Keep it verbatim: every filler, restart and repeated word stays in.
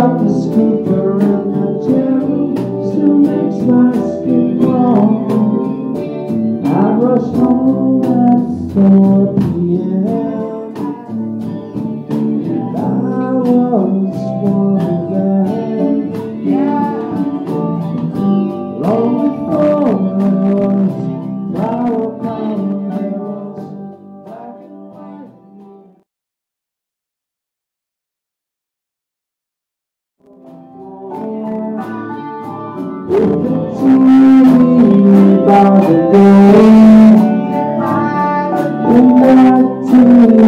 like a scooper in the gym, still makes my skin crawl. I rush home at four p m and I was one of them. Long before there was flower power, there was black and white. If it's me by the day, and I tell you